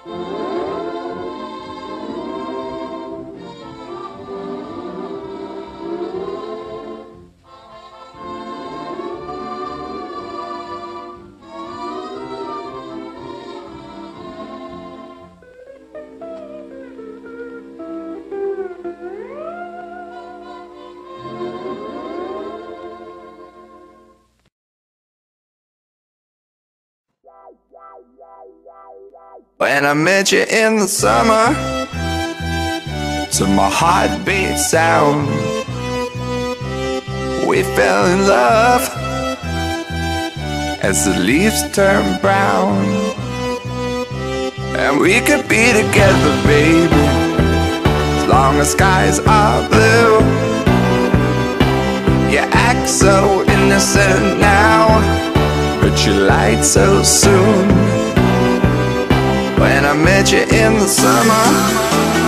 When I met you in the summer, to my heartbeat sound, we fell in love as the leaves turn brown. And we could be together, baby, as long as skies are blue. You act so innocent now, but you lied so soon. When I met you in the summer,